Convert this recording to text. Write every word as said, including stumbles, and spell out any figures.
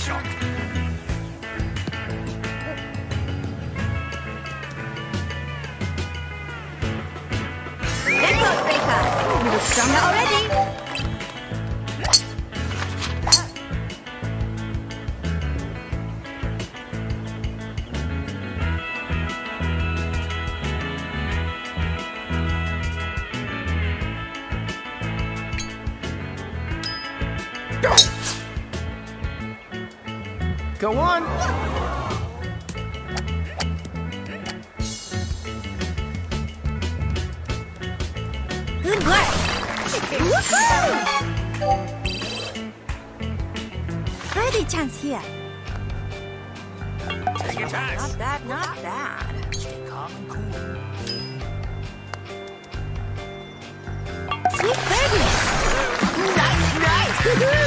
shot. Good boat breaker. You look stronger already. Go on. Good work. Birdie chance here. Take your time. Not bad, not bad. Stay calm and cool. Sweet birdie. Nice, nice.